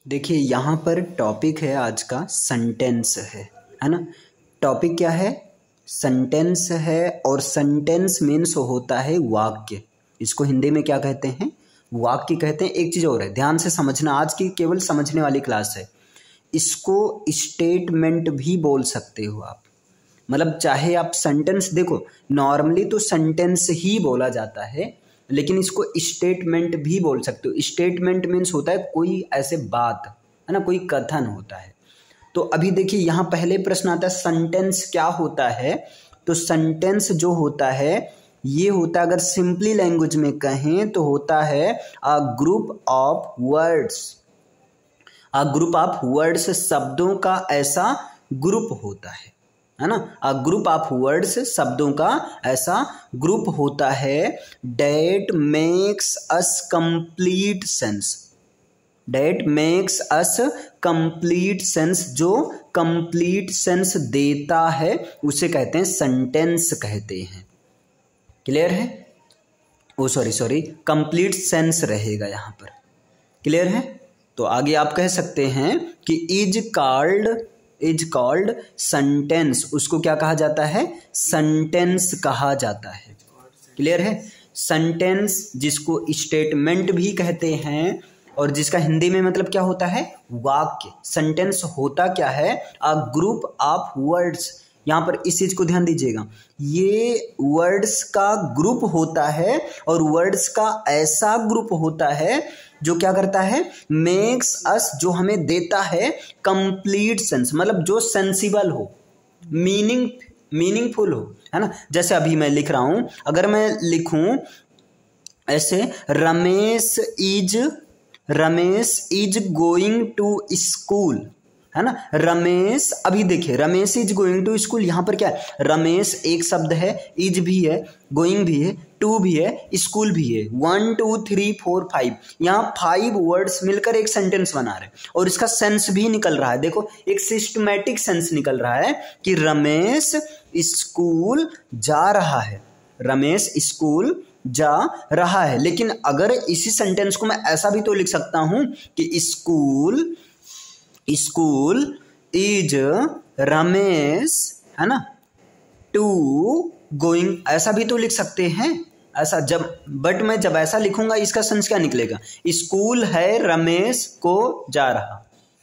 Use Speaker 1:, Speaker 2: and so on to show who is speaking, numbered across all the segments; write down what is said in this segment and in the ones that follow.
Speaker 1: देखिए यहाँ पर टॉपिक है आज का सेंटेंस है ना। टॉपिक क्या है? सेंटेंस है। और सेंटेंस मीन्स होता है वाक्य। इसको हिंदी में क्या कहते हैं? वाक्य कहते हैं। एक चीज़ और है, ध्यान से समझना, आज की केवल समझने वाली क्लास है। इसको स्टेटमेंट भी बोल सकते हो आप। मतलब चाहे आप सेंटेंस, देखो नॉर्मली तो सेंटेंस ही बोला जाता है, लेकिन इसको स्टेटमेंट भी बोल सकते हो। स्टेटमेंट मीन्स होता है कोई ऐसे बात, है ना, कोई कथन होता है। तो अभी देखिए यहाँ पहले प्रश्न आता है सेंटेंस क्या होता है। तो सेंटेंस जो होता है ये होता है, अगर सिंपली लैंग्वेज में कहें तो होता है a group of words. A group of words, शब्दों का ऐसा ग्रुप होता है ना। अ ग्रुप ऑफ वर्ड्स, शब्दों का ऐसा ग्रुप होता है। That makes us complete sense. That makes us complete sense, जो कंप्लीट सेंस देता है उसे कहते हैं सेंटेंस कहते हैं। क्लियर है? ओ सॉरी कंप्लीट सेंस रहेगा यहाँ पर। क्लियर है? तो आगे आप कह सकते हैं कि इज कॉल्ड सेंटेंस। उसको क्या कहा जाता है? सेंटेंस कहा जाता है। क्लियर है? सेंटेंस जिसको स्टेटमेंट भी कहते हैं और जिसका हिंदी में मतलब क्या होता है? वाक्य। सेंटेंस होता क्या है? A group of words. यहाँ पर इस चीज को ध्यान दीजिएगा, ये वर्ड्स का ग्रुप होता है और वर्ड्स का ऐसा ग्रुप होता है जो क्या करता है? मेक्स अस, जो हमें देता है कंप्लीट सेंस, मतलब जो सेंसिबल हो, मीनिंगफुल हो, है ना। जैसे अभी मैं लिख रहा हूं, अगर मैं लिखूं ऐसे, Ramesh is going to school, है ना। रमेश, अभी देखिए Ramesh is going to school, यहाँ पर क्या है? रमेश एक शब्द है, इज भी है, गोइंग भी है, टू भी है, स्कूल भी है। 1 2 3 4 5, यहाँ 5 वर्ड्स मिलकर एक सेंटेंस बना रहे हैं और इसका सेंस भी निकल रहा है। देखो एक सिस्टमैटिक सेंस निकल रहा है कि रमेश स्कूल जा रहा है, रमेश स्कूल जा रहा है। लेकिन अगर इसी सेंटेंस को मैं ऐसा भी तो लिख सकता हूं कि स्कूल इज रमेश, है ना, टू गोइंग, ऐसा भी तो लिख सकते हैं। ऐसा बट मैं जब ऐसा लिखूंगा इसका सेंस क्या निकलेगा? स्कूल है रमेश को जा रहा,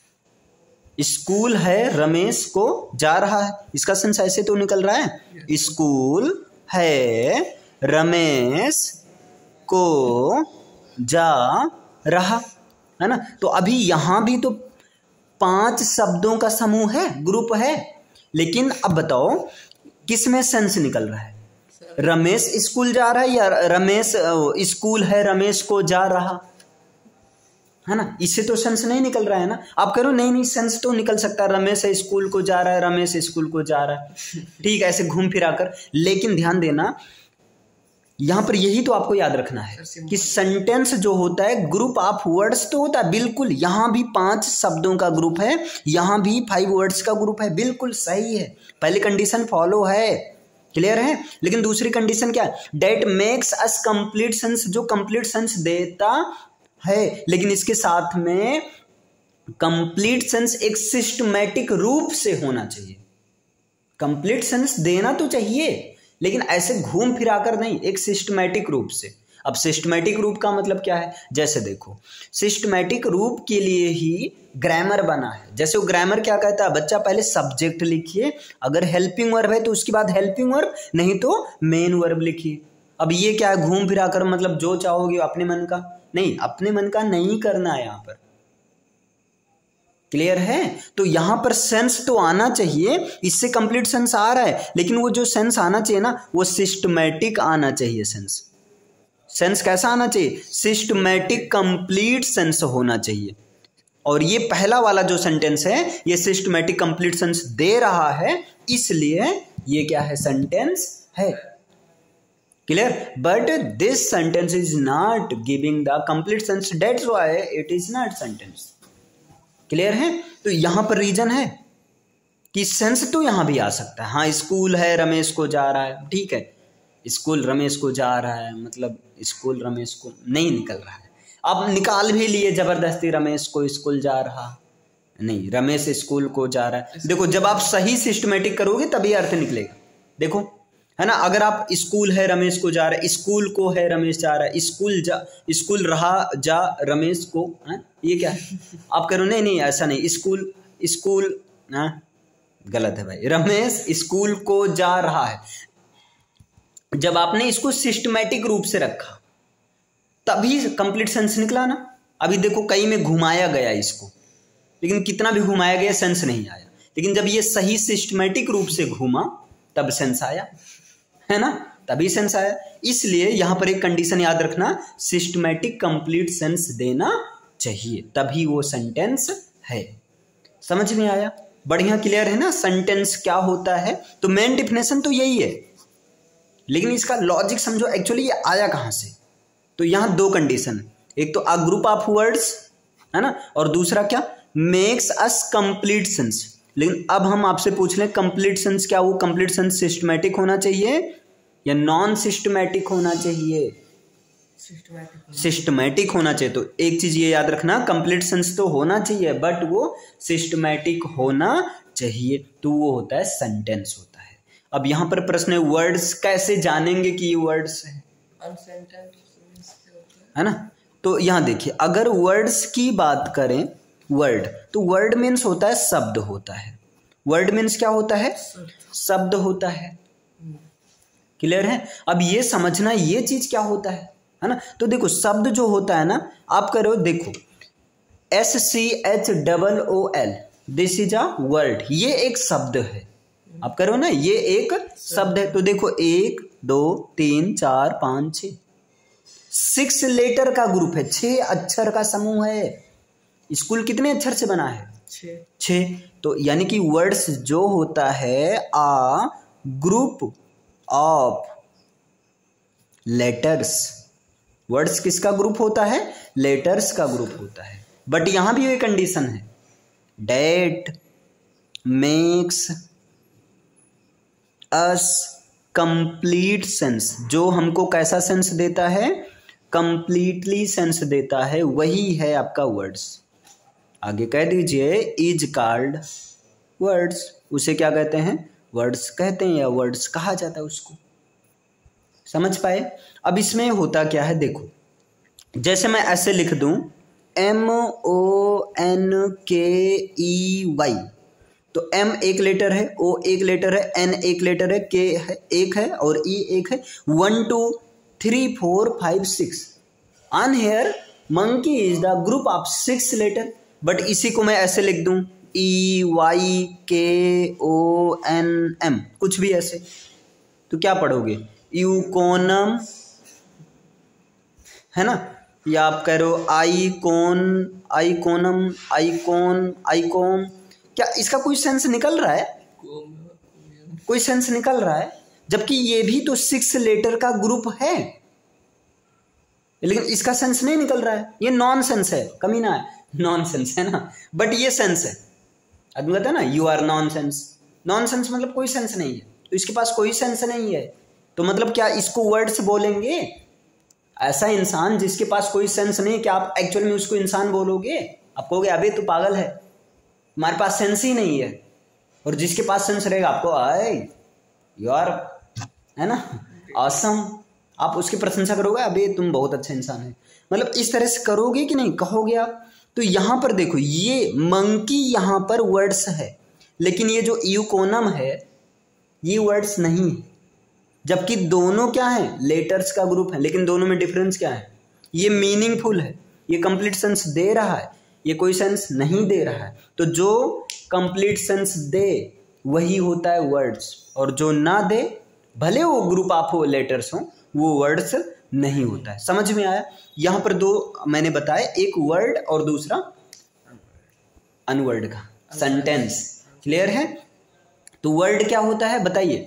Speaker 1: स्कूल है रमेश को जा रहा है, इसका सेंस ऐसे तो निकल रहा है। स्कूल है रमेश को जा रहा, है ना। तो अभी यहां भी तो 5 शब्दों का समूह है, ग्रुप है, लेकिन अब बताओ किस में सेंस निकल रहा है? रमेश स्कूल जा रहा है या रमेश स्कूल है रमेश को जा रहा, है ना। इससे तो सेंस नहीं निकल रहा है ना। आप कह रहे हो नहीं सेंस तो निकल सकता है, रमेश स्कूल को जा रहा है, रमेश स्कूल को जा रहा है, ठीक है, ऐसे घूम फिरा कर। लेकिन ध्यान देना, यहां पर यही तो आपको याद रखना है कि सेंटेंस जो होता है ग्रुप ऑफ वर्ड्स तो होता है, बिल्कुल। यहां भी 5 शब्दों का ग्रुप है, यहां भी 5 वर्ड्स का ग्रुप है, बिल्कुल सही है। पहली कंडीशन फॉलो है, क्लियर है। लेकिन दूसरी कंडीशन क्या है? That makes us complete sense, जो कंप्लीट सेंस देता है। लेकिन इसके साथ में कंप्लीट सेंस एक सिस्टमैटिक रूप से होना चाहिए। कंप्लीट सेंस देना तो चाहिए, लेकिन ऐसे घूम फिराकर नहीं, एक सिस्टमैटिक रूप से। अब सिस्टमैटिक रूप का मतलब क्या है? जैसे देखो, सिस्टमैटिक रूप के लिए ही ग्रामर बना है। जैसे वो ग्रामर क्या कहता है? बच्चा पहले सब्जेक्ट लिखिए, अगर हेल्पिंग वर्ब है तो उसके बाद हेल्पिंग वर्ब, नहीं तो मेन वर्ब लिखिए। अब ये क्या है? घूम फिराकर मतलब जो चाहोगे अपने मन का नहीं, अपने मन का नहीं करना है यहाँ पर। क्लियर है? तो यहां पर सेंस तो आना चाहिए, इससे कंप्लीट सेंस आ रहा है, लेकिन वो जो सेंस आना चाहिए ना, वो सिस्टमैटिक आना चाहिए। सेंस कैसा आना चाहिए? सिस्टमैटिक कंप्लीट सेंस होना चाहिए। और ये पहला वाला जो सेंटेंस है ये सिस्टमैटिक कंप्लीट सेंस दे रहा है, इसलिए ये क्या है? सेंटेंस है। Clear? But this sentence is not giving the complete sense, that's why it is not sentence. Clear है? तो यहां पर रीजन है कि सेंस तो यहां भी आ सकता है। हाँ, स्कूल है रमेश को जा रहा है, ठीक है, स्कूल रमेश को जा रहा है, मतलब स्कूल रमेश को नहीं निकल रहा है। अब निकाल भी लिए जबरदस्ती, रमेश को स्कूल जा रहा, नहीं, रमेश स्कूल को जा रहा है। देखो जब आप सही सिस्टमेटिक करोगे तभी अर्थ निकलेगा। देखो है ना, अगर आप स्कूल है रमेश को जा रहा है, स्कूल को है रमेश जा रहा है, स्कूल रहा जा रमेश को है, ये क्या है? आप करो नहीं नहीं ऐसा नहीं, स्कूल हाँ गलत है भाई, रमेश स्कूल को जा रहा है। जब आपने इसको सिस्टमैटिक रूप से रखा तभी कंप्लीट सेंस निकला ना। अभी देखो कई में घुमाया गया इसको, लेकिन कितना भी घुमाया गया सेंस नहीं आया, लेकिन जब ये सही सिस्टमैटिक रूप से घूमा तब सेंस आया, है ना, तभी सेंस आया। इसलिए यहां पर एक कंडीशन याद रखना, सिस्टमैटिक कंप्लीट सेंस देना चाहिए, तभी वो सेंटेंस है। समझ में आया? बढ़िया क्लियर है ना सेंटेंस क्या होता है? तो मेन डिफिनेशन तो यही है, लेकिन इसका लॉजिक समझो एक्चुअली ये आया कहां से। तो यहां दो कंडीशन है, एक तो अ ग्रुप ऑफ वर्ड्स है ना, और दूसरा क्या, मेक्स अस कंप्लीट सेंस। लेकिन अब हम आपसे पूछ लें कंप्लीट सेंस क्या, वो कंप्लीट सेंस सिस्टमैटिक होना चाहिए या नॉन सिस्टमैटिक होना चाहिए? सिस्टमैटिक होना चाहिए। तो एक चीज ये याद रखना, कंप्लीट सेंस तो होना चाहिए बट वो सिस्टमैटिक होना चाहिए, तो वो होता है सेंटेंस होता है। अब यहां पर प्रश्न है वर्ड्स कैसे जानेंगे कि ये वर्ड्स है ना। तो यहां देखिए अगर वर्ड्स की बात करें, वर्ड तो वर्ड मीन्स होता है शब्द होता है। वर्ड मीन्स क्या होता है? शब्द होता है। क्लियर है? अब ये समझना ये चीज क्या होता है ना। तो देखो शब्द जो होता है ना, आप करो देखो SCHOOL, this is a word, ये एक शब्द है। आप करो ना, ये एक शब्द है। तो देखो 1 2 3 4 5 6 6 लेटर का ग्रुप है, 6 अक्षर का समूह है। स्कूल कितने अक्षर से बना है? 6। तो यानी कि वर्ड्स जो होता है a group of letters. Words किसका ग्रुप होता है? लेटर्स का ग्रुप होता है। बट यहां भी एक कंडीशन है, that makes us complete sense. जो हमको कैसा सेंस देता है? कंप्लीटली सेंस देता है, वही है आपका वर्ड्स। आगे कह दीजिए इज कॉल्ड वर्ड्स, उसे क्या कहते हैं? वर्ड्स कहते हैं या वर्ड्स कहा जाता है उसको। समझ पाए? अब इसमें होता क्या है देखो, जैसे मैं ऐसे लिख दूं MONKEY, तो M एक लेटर है, O एक लेटर है, N एक लेटर है, K है एक है और E एक है। 1 2 3 4 5 6 on here monkey is the group of 6 letter. But इसी को मैं ऐसे लिख दूं EYKONM, कुछ भी ऐसे, तो क्या पढ़ोगे? यूकोनम, है ना, या आप कह रहे हो आईकोनम, आईकोन। क्या इसका कोई सेंस निकल रहा है? कोई सेंस निकल रहा है? जबकि ये भी तो 6 लेटर का ग्रुप है, लेकिन इसका सेंस नहीं निकल रहा है। ये नॉन सेंस है, कमी ना है, नॉन सेंस है ना, बट ये सेंस है। आदमी कहता है ना you are nonsense. Nonsense मतलब कोई सेंस नहीं है, तो इसके पास कोई सेंस नहीं है। तो मतलब क्या इसको वर्ड्स बोलेंगे? ऐसा इंसान जिसके पास कोई सेंस नहीं, क्या आप एक्चुअल में उसको इंसान बोलोगे? आप कहोगे अबे तू पागल है, हमारे पास सेंस ही नहीं है। और जिसके पास सेंस रहेगा आपको आए यू आर, है ना, ऑसम, आप उसकी प्रशंसा करोगे, अबे तुम बहुत अच्छा इंसान है। मतलब इस तरह से करोगे कि नहीं, कहोगे आप। तो यहां पर देखो ये मंकी यहां पर वर्ड्स है, लेकिन ये जो यूकोनम है ये वर्ड्स नहीं है। जबकि दोनों क्या है? लेटर्स का ग्रुप है, लेकिन दोनों में डिफरेंस क्या है? ये मीनिंगफुल है, ये कंप्लीट सेंस दे रहा है, ये कोई सेंस नहीं दे रहा है। तो जो कंप्लीट सेंस दे वही होता है वर्ड्स, और जो ना दे भले वो ग्रुप ऑफ लेटर्स हो वो वर्ड्स नहीं होता है। समझ में आया? यहां पर दो मैंने बताया, एक वर्ड और दूसरा अनवर्ड का सेंटेंस। क्लियर है? तो वर्ड क्या होता है बताइए?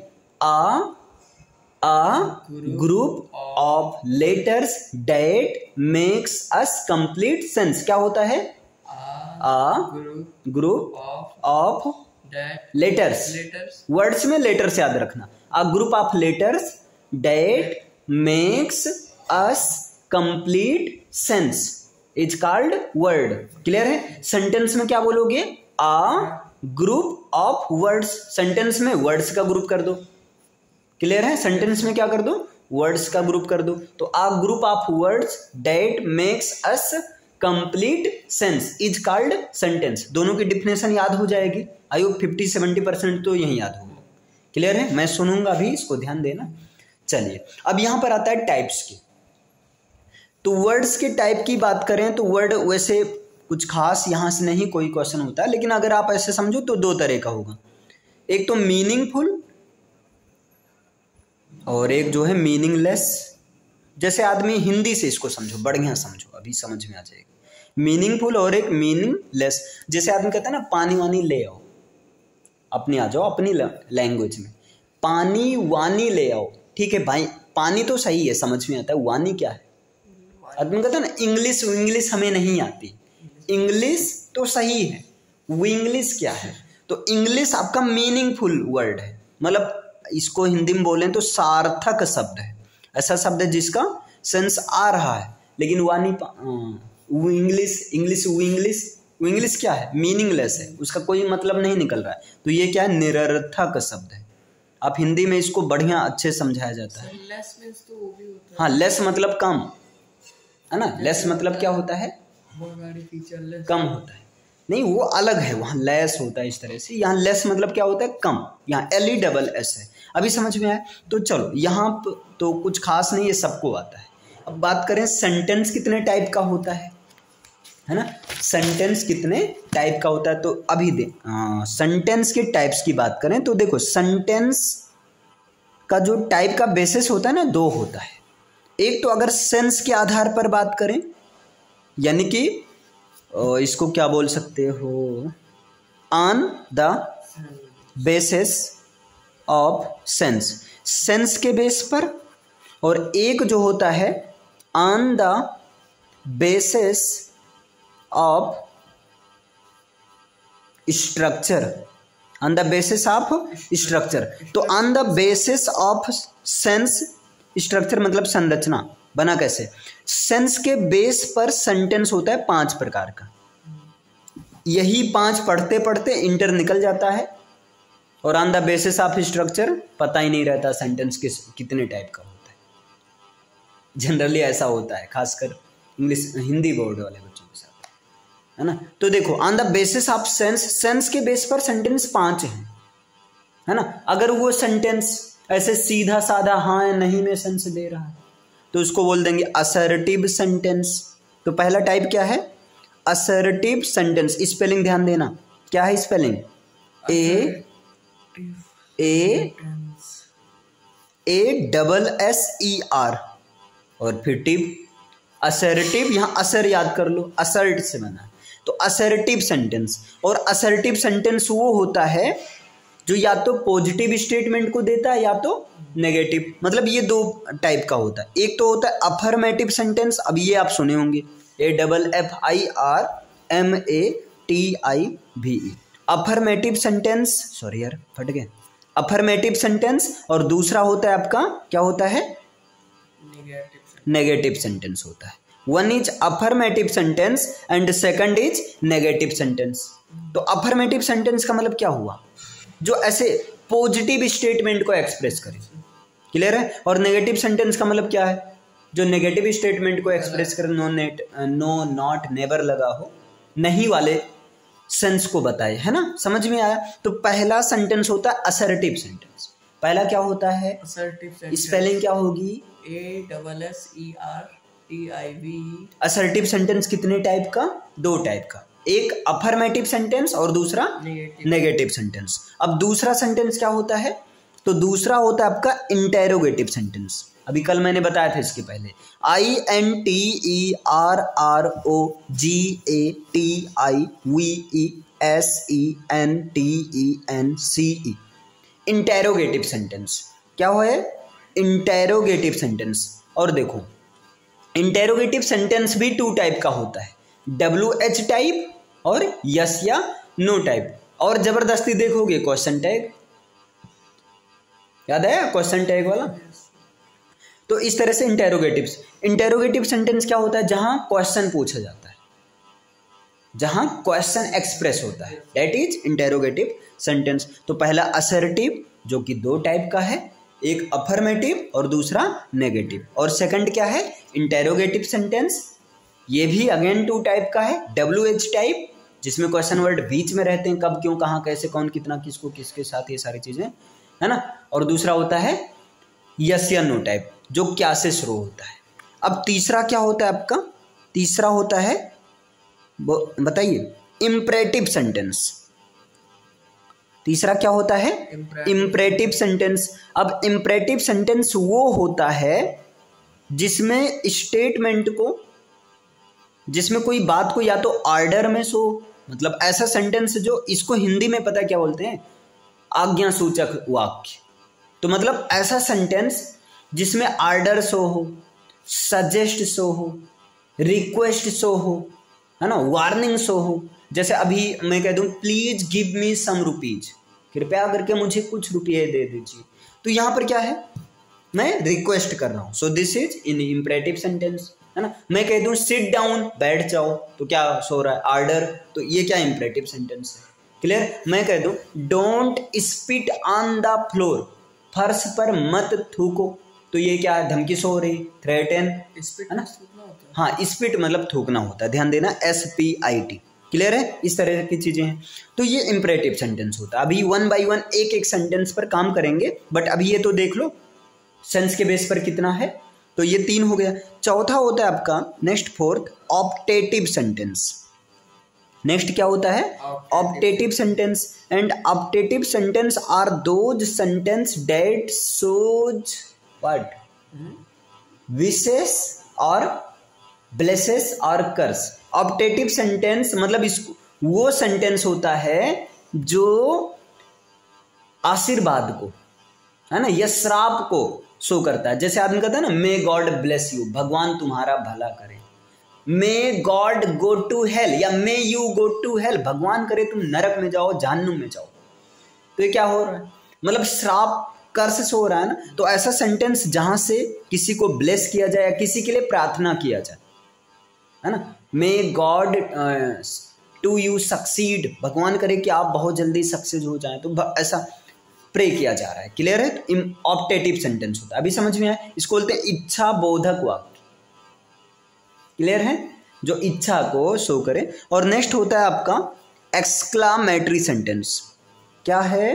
Speaker 1: a group of letters that makes us complete sense। क्या होता है? a group of letters। Words में लेटर्स याद रखना। a group of letters that makes us complete sense। Is called word. Clear है? सेंटेंस में क्या बोलोगे? A group of words. Sentence में वर्ड्स का ग्रुप कर दो। क्लियर है? सेंटेंस में क्या कर दो? वर्ड्स का ग्रुप कर दो। तो a group of words that makes us complete sense is called sentence. दोनों की डिफिनेशन याद हो जाएगी। आई होप 50-70% तो यही याद होगा। क्लियर है? मैं सुनूंगा भी, इसको ध्यान देना। चलिए अब यहां पर आता है टाइप्स की। तो वर्ड्स के टाइप की बात करें तो वर्ड वैसे कुछ खास यहां से नहीं कोई क्वेश्चन होता है, लेकिन अगर आप ऐसे समझो तो दो तरह का होगा। एक तो मीनिंगफुल और एक जो है मीनिंगलेस। जैसे आदमी हिंदी से इसको समझो, बढ़िया समझो, अभी समझ में आ जाएगा। मीनिंगफुल और एक मीनिंगलेस। जैसे आदमी कहता है ना पानी वानी ले आओ, अपनी आ जाओ अपनी लैंग्वेज में, पानी वानी ले आओ। ठीक है भाई, पानी तो सही है, समझ में आता है। वानी क्या है? आदमी कहता है ना इंग्लिश हमें नहीं आती। इंग्लिश तो सही है, वो इंग्लिश क्या है? तो इंग्लिश आपका मीनिंगफुल वर्ड है, मतलब इसको हिंदी में बोलें तो सार्थक शब्द है। ऐसा शब्द है जिसका सेंस आ रहा है, लेकिन वानी वो इंग्लिश क्या है? मीनिंगलेस है, उसका कोई मतलब नहीं निकल रहा है। तो ये क्या है? निरर्थक शब्द है। आप हिंदी में इसको बढ़िया अच्छे समझाया जाता है।
Speaker 2: लेस मींस तो वो भी होता है।
Speaker 1: हाँ, लेस मतलब कम है ना। लेस मतलब क्या होता है? कम होता है। नहीं, वो अलग है, वहाँ लेस होता है इस तरह से। यहाँ लेस मतलब क्या होता है? कम। यहाँ LESS है। अभी समझ में आया? तो चलो यहाँ तो कुछ खास नहीं, ये सबको आता है। अब बात करें सेंटेंस कितने टाइप का होता है ना। सेंटेंस कितने टाइप का होता है तो अभी सेंटेंस के टाइप्स की बात करें तो देखो, सेंटेंस का जो टाइप का बेसिस होता है ना, दो होता है। एक तो अगर सेंस के आधार पर बात करें, यानी कि इसको क्या बोल सकते हो? On the basis of sense, sense के बेस पर। और एक जो होता है on the basis of structure, on the basis of structure. तो on the basis of sense structure मतलब संरचना। बना कैसे? सेंस के बेस पर सेंटेंस होता है 5 प्रकार का। यही 5 पढ़ते पढ़ते इंटर निकल जाता है, और on the basis of structure पता ही नहीं रहता सेंटेंस कितने टाइप का होता है। जनरली ऐसा होता है, खासकर इंग्लिश हिंदी बोर्ड वाले बच्चों के साथ, है ना। तो देखो, on the basis of sense, sense के बेस पर सेंटेंस 5 है ना। अगर वो सेंटेंस ऐसे सीधा साधा हाँ या नहीं में सेंस दे रहा है तो उसको बोल देंगे असर्टिव सेंटेंस। तो पहला टाइप क्या है? Assertive sentence. स्पेलिंग ध्यान देना, क्या है स्पेलिंग? ASSER और फिर टिव। असर्टिव, यहाँ असर याद कर लो, असर्ट से बना है। तो असर्टिव सेंटेंस। और असर्टिव सेंटेंस वो होता है जो या तो पॉजिटिव स्टेटमेंट को देता है या तो नेगेटिव। मतलब ये दो टाइप का होता है। एक तो होता है अफर्मेटिव सेंटेंस, अब ये आप सुने होंगे, AFFIRMATIVE। अफर्मेटिव सेंटेंस, सॉरी यार फट गए, अफर्मेटिव सेंटेंस। और दूसरा होता है आपका, क्या होता है? नेगेटिव सेंटेंस होता है। One is affirmative sentence and second is negative sentence. तो अफर्मेटिव सेंटेंस का मतलब क्या हुआ? जो ऐसे पॉजिटिव स्टेटमेंट को एक्सप्रेस करे। क्लियर है? और नेगेटिव सेंटेंस का मतलब क्या है? जो नेगेटिव स्टेटमेंट को एक्सप्रेस करे, नो नॉट नेवर लगा हो, नहीं वाले सेंस को बताए, है ना। समझ में आया? तो पहला सेंटेंस होता है असर्टिव सेंटेंस। पहला क्या होता है?
Speaker 2: Assertive sentence.
Speaker 1: स्पेलिंग क्या होगी?
Speaker 2: ASSERTIVE।
Speaker 1: असर्टिव सेंटेंस कितने टाइप का? 2 टाइप का। एक अफर्मेटिव सेंटेंस और दूसरा नेगेटिव सेंटेंस। अब दूसरा सेंटेंस क्या होता है? तो दूसरा होता है आपका इंटेरोगेटिव सेंटेंस। अभी कल मैंने बताया था इसके पहले, INTERROGATIVESENTENCE। इंटेरोगेटिव सेंटेंस क्या है? Interrogative sentence. और देखो, इंटेरोगेटिव सेंटेंस भी 2 टाइप का होता है, WH टाइप और यस या नो टाइप। और जबरदस्ती देखोगे क्वेश्चन टैग, याद है क्वेश्चन टैग वाला? तो इस तरह से इंटेरोगेटिव सेंटेंस क्या होता है? जहां क्वेश्चन पूछा जाता है। जहां क्वेश्चन एक्सप्रेस होता है, दैट इज इंटेरोगेटिव सेंटेंस। तो पहला असर्टिव जो कि 2 टाइप का है, एक अफर्मेटिव और दूसरा नेगेटिव। और सेकंड क्या है, इंटेरोगेटिव सेंटेंस, ये भी अगेन 2 टाइप का है, WH टाइप जिसमें क्वेश्चन वर्ड बीच में रहते हैं, कब, क्यों, कहाँ, कैसे, कौन, कितना, किसको, किसके साथ, ये सारी चीजें, है ना। और दूसरा होता है यस या नो टाइप जो क्या से शुरू होता है। अब तीसरा क्या होता है आपका, तीसरा होता है, बताइए, इम्परेटिव सेंटेंस। तीसरा क्या होता है, इम्परेटिव सेंटेंस। अब इम्परेटिव सेंटेंस वो होता है जिसमें स्टेटमेंट को, जिसमें कोई बात को या तो ऑर्डर में शो, मतलब ऐसा सेंटेंस जो, इसको हिंदी में पता है क्या बोलते हैं, आज्ञा सूचक वाक्य। तो मतलब ऐसा सेंटेंस जिसमें ऑर्डर शो हो, सजेस्ट शो हो, रिक्वेस्ट शो हो, है ना, वार्निंग शो हो। जैसे अभी मैं कह दूं please give me some rupees, कृपया करके मुझे कुछ रुपये दे दीजिए, तो यहां पर क्या है, मैं रिक्वेस्ट कर रहा हूं, so this is in imperative sentence, है ना। मैं कह दूं सिट डाउन, बैठ जाओ, तो क्या सो रहा है, ऑर्डर, तो ये क्या इम्परेटिव सेंटेंस है, क्लियर। मैं कह दूं don't spit on the floor, फर्श पर मत थूको, तो ये क्या है, धमकी सो रही, थ्रेटन, है ना। हाँ, स्पिट मतलब थूकना होता है, ध्यान देना, SPIT, क्लियर है। इस तरह की चीजें हैं, तो ये इंपरेटिव सेंटेंस होता है। अभी 1 बाय 1 एक एक सेंटेंस पर काम करेंगे, बट अभी ये तो देख लो सेंस के बेस पर कितना है, तो ये 3 हो गया। चौथा होता है आपका next, fourth, optative sentence. Next क्या होता है, optative sentence. And optative sentence are those sentence that shows what, wishes और ब्लेसेस और कर्स। ऑप्टेटिव सेंटेंस मतलब इसको, वो सेंटेंस होता है जो आशीर्वाद को, है ना, या श्राप को शो करता है। जैसे आदमी कहता है ना, मे गॉड ब्लेस यू, भगवान तुम्हारा भला करे, may God go to hell, या may you go to hell, भगवान करे तुम नरक में जाओ, जहन्नुम में जाओ। तो ये क्या हो रहा है, मतलब श्राप, कर्स से हो रहा है ना। तो ऐसा सेंटेंस जहां से किसी को ब्लेस किया जाए या किसी के लिए प्रार्थना किया जाए, है ना, may God to you succeed, भगवान करे कि आप बहुत जल्दी सक्सेस हो जाएं, तो ऐसा प्रे किया जा रहा है, क्लियर है। तो ऑप्टेटिव सेंटेंस होता है, अभी समझ में आया, इसको बोलते हैं इच्छा बोधक वाक्य, क्लियर है, जो इच्छा को शो करे। और नेक्स्ट होता है आपका एक्सक्लामेटरी सेंटेंस। क्या है,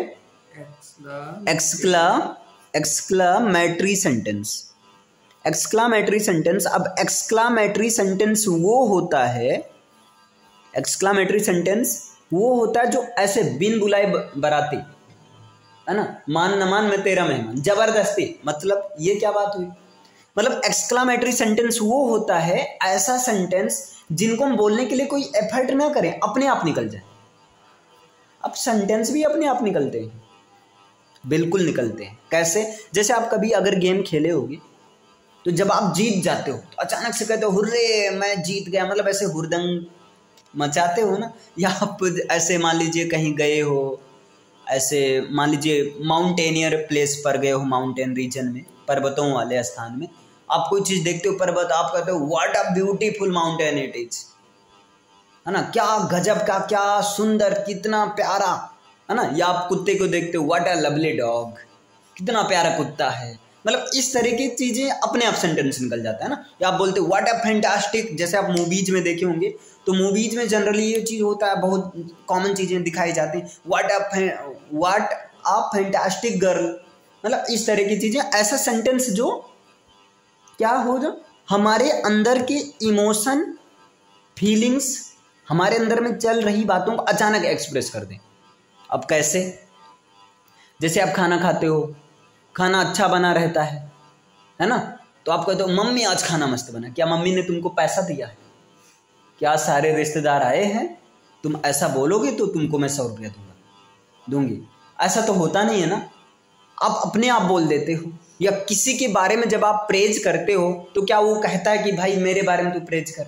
Speaker 1: एक्सक्लामेटरी सेंटेंस। एक्सक्लामेटरी सेंटेंस, अब एक्सक्लामेटरी सेंटेंस वो होता है, एक्सक्लामेटरी सेंटेंस वो होता है जो ऐसे बिन बुलाए बराती, है ना, मान न मान मैं तेरा मेहमान, जबरदस्ती, मतलब ये क्या बात हुई। मतलब एक्सक्लामेटरी सेंटेंस वो होता है, ऐसा सेंटेंस जिनको हम बोलने के लिए कोई एफर्ट ना करें, अपने आप निकल जाए। अब सेंटेंस भी अपने आप निकलते हैं, बिल्कुल निकलते हैं। कैसे, जैसे आप कभी अगर गेम खेले होगे, तो जब आप जीत जाते हो तो अचानक से कहते हो हुर्रे मैं जीत गया, मतलब ऐसे हुरदंग मचाते हो ना। या आप ऐसे मान लीजिए कहीं गए हो, ऐसे मान लीजिए माउंटेनियर प्लेस पर गए हो, माउंटेन रीजन में, पर्वतों वाले स्थान में, आप कोई चीज़ देखते हो पर्वत, आप कहते हो what a beautiful mountain it is, है ना, क्या गजब का, क्या सुंदर, कितना प्यारा, है ना। या आप कुत्ते को देखते हो, व्हाट अ लवली डॉग, कितना प्यारा कुत्ता है। मतलब इस तरह की चीजें अपने आप सेंटेंस निकल जाता है ना। या आप बोलते हो व्हाट अ फैंटास्टिक, जैसे आप मूवीज में देखे होंगे, तो मूवीज में जनरली ये चीज होता है, बहुत कॉमन चीजें दिखाई जाती हैं, व्हाट अ फैंटास्टिक गर्ल, मतलब इस तरह की चीजें। ऐसा सेंटेंस जो क्या हो, जो हमारे अंदर के इमोशन, फीलिंग्स, हमारे अंदर में चल रही बातों को अचानक एक्सप्रेस कर दें। अब कैसे, जैसे आप खाना खाते हो, खाना अच्छा बना रहता है ना, तो आप कहते हो मम्मी आज खाना मस्त बना, क्या मम्मी ने तुमको पैसा दिया है, क्या सारे रिश्तेदार आए हैं, तुम ऐसा बोलोगे तो तुमको मैं 100 रुपया दूंगी, ऐसा तो होता नहीं है ना। आप अपने आप बोल देते हो। या किसी के बारे में जब आप प्रेज करते हो, तो क्या वो कहता है कि भाई मेरे बारे में तू प्रेज कर,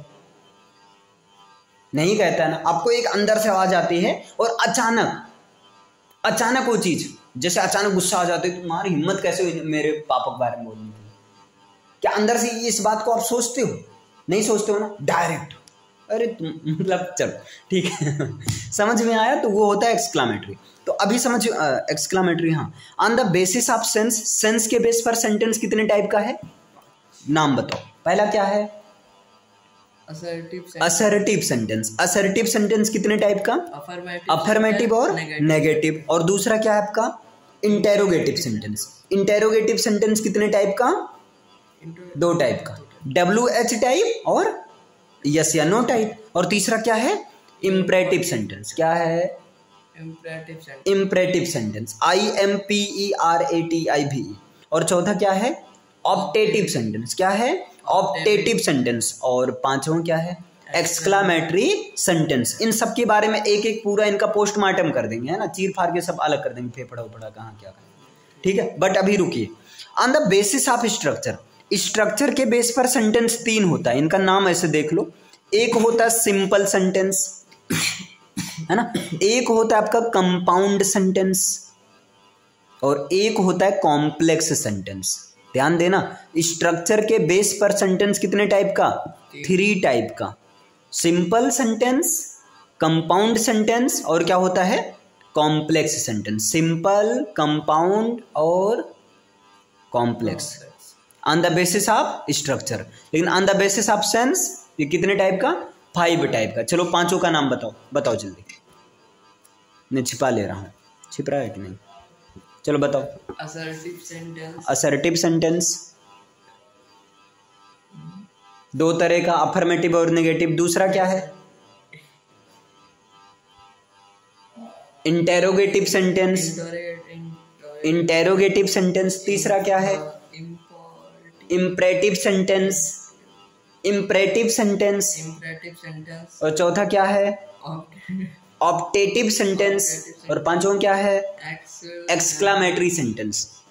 Speaker 1: नहीं कहता है ना। आपको एक अंदर से आवाज आती है, और अचानक वो चीज, जैसे अचानक गुस्सा आ जाती है, तुम्हारी हिम्मत कैसे हुई मेरे पापा के बारे में बोलने की, क्या अंदर से इस बात को आप सोचते हो, नहीं सोचते हो ना, डायरेक्ट अरे तुम मतलब चलो ठीक है समझ में आया। तो वो होता है एक्सक्लामेटरी। तो अभी समझ एक्सक्लामेटरी, हाँ। On the basis of sense, sense के बेस पर सेंटेंस कितने टाइप का है, नाम बताओ। पहला क्या है, असर्टिव सेंटेंस। असर्टिव सेंटेंस कितने टाइप का, अफर्मेटिव और नेगेटिव। और दूसरा क्या है आपका, इंटेरोगेटिव सेंटेंस। इंटेरोगेटिव सेंटेंस कितने टाइप का, 2 टाइप का, WH टाइप और यस या नो टाइप। और तीसरा क्या है, इम्परेटिव सेंटेंस। क्या है, इम्परेटिव सेंटेंस, IMPERATIVE। और चौथा क्या है, ऑप्टेटिव सेंटेंस। क्या है, ऑप्टेटिव सेंटेंस। और पांचवा क्या है, एक्सक्लामेटरी सेंटेंस। इन सब के बारे में एक एक पूरा इनका पोस्टमार्टम कर देंगे, है ना, चीर फाड़ के सब अलग कर देंगे, फेफड़ा उपड़ा कहाँ क्या करें, ठीक है। बट अभी रुकिए, on the basis of structure, structure के बेस पर सेंटेंस 3 होता है। इनका नाम ऐसे देख लो, एक होता है सिंपल सेंटेंस, है ना, एक होता है आपका कंपाउंड सेंटेंस, और एक होता है कॉम्प्लेक्स सेंटेंस। ध्यान देना, स्ट्रक्चर के बेस पर सेंटेंस कितने टाइप का, 3 टाइप का, सिंपल सेंटेंस, कंपाउंड सेंटेंस, और क्या होता है, कॉम्प्लेक्स सेंटेंस। सिंपल, कंपाउंड और complex on the basis of structure. लेकिन on the basis of sense ये कितने टाइप का, 5 टाइप का। चलो पांचों का नाम बताओ, बताओ जल्दी। मैं छिपा ले रहा हूँ, छिप रहा है कि नहीं, चलो बताओ।
Speaker 2: असर्टिव सेंटेंस,
Speaker 1: असर्टिव सेंटेंस 2 तरह का, अफर्मेटिव और नेगेटिव। दूसरा क्या है, इंटेरोगेटिव सेंटेंस, इंटेरोगेटिव सेंटेंस। तीसरा क्या है, इम्परेटिव सेंटेंस, इम्परेटिव सेंटेंस। और चौथा क्या है, ऑप्टेटिव सेंटेंस। और पांचवा क्या है, एक्सक्लामेटरी सेंटेंस।